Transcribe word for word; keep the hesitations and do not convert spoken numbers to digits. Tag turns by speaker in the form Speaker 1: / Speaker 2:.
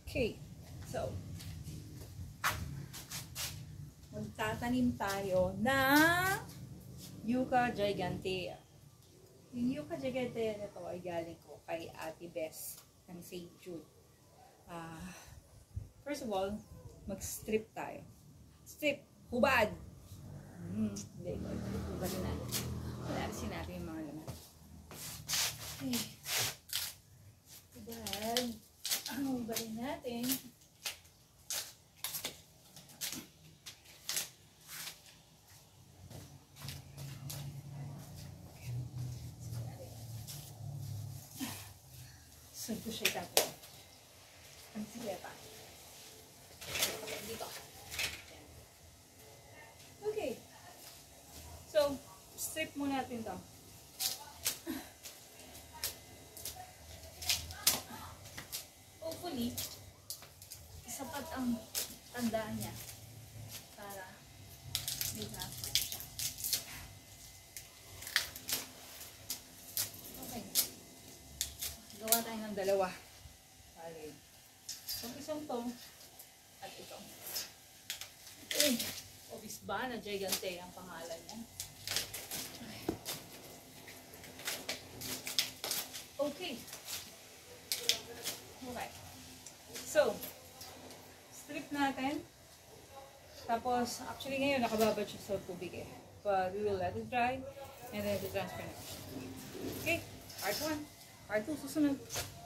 Speaker 1: Okay, so magtatanim tayo ng Yucca gigantea. Yung Yucca gigantea na ito ay galing ko kay Ate Bess ng Saint Jude. Uh, first of all, mag-strip tayo. Strip, hubad! Hmm, hindi ko. Hubad na. Larisin natin yung mga laman. Okay. Hubad. Ang hubadin natin. So, ito siya itatin. Ang sileta. Dito. Okay. So, strip muna natin ito. Hopefully, sapat ang tandaan niya para may transport siya. Okay. Gawa tayo ng dalawa. Bale. Itong isang to at itong. Eh, obvious ba na Gigante ang pangalan niya? Okay. Okay. So, strip natin. Tapos, actually ngayon nakababad siya sa tubig eh. But we will let it dry and then the transfer na. Okay, part one. Part two susunod.